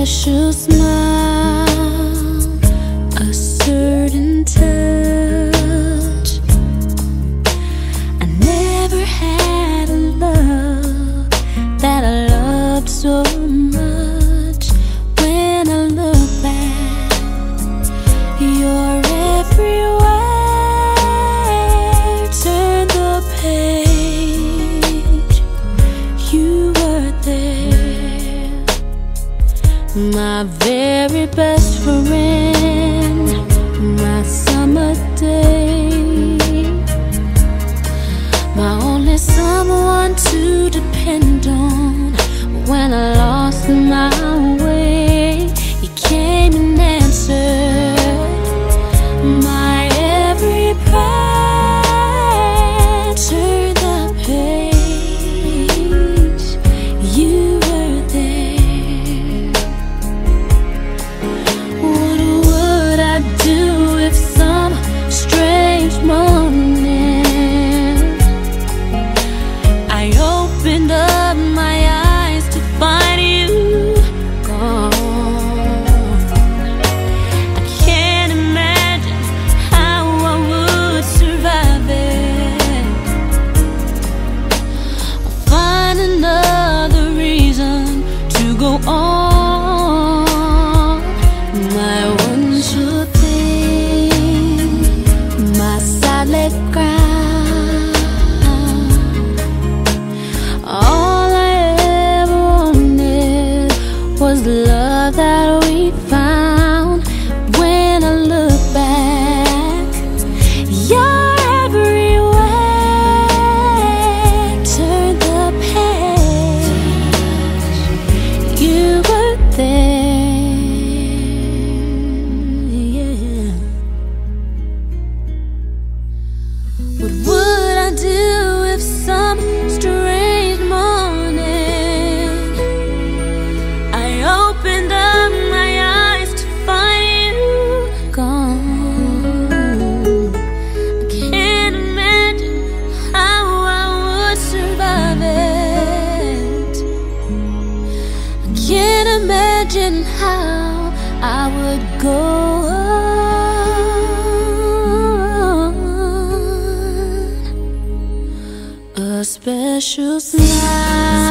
special smile, a certain touch. I never had a love that I loved so much. When I look back, you're everywhere. Turn the page, you were there. My very best friend, my summer day, my only someone to depend on. When I lost my way, you came and answered my every prayer. Turn the page, you were there. What would I do if some strange morning I opened up my eyes to find you gone? I can't imagine how I would survive it. I'll find another reason to go on. My one sure thing, my solid ground. All I ever wanted was the love that we found. When I look back, you're everywhere. Turn the page, you were there. Yeah. What would I do if some strange morning I opened up my eyes to find you gone? I can't imagine how I would survive it. I can't imagine how I would go on. A special smile,